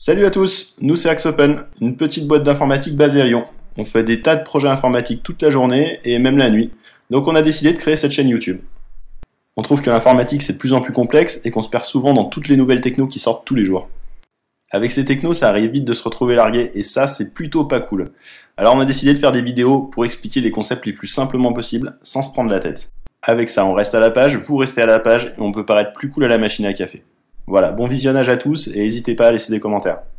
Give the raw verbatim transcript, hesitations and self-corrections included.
Salut à tous, nous c'est Axe Open, une petite boîte d'informatique basée à Lyon. On fait des tas de projets informatiques toute la journée et même la nuit, donc on a décidé de créer cette chaîne YouTube. On trouve que l'informatique c'est de plus en plus complexe et qu'on se perd souvent dans toutes les nouvelles technos qui sortent tous les jours. Avec ces technos, ça arrive vite de se retrouver largué et ça c'est plutôt pas cool. Alors on a décidé de faire des vidéos pour expliquer les concepts les plus simplement possible, sans se prendre la tête. Avec ça, on reste à la page, vous restez à la page et on peut paraître plus cool à la machine à café. Voilà, bon visionnage à tous et n'hésitez pas à laisser des commentaires.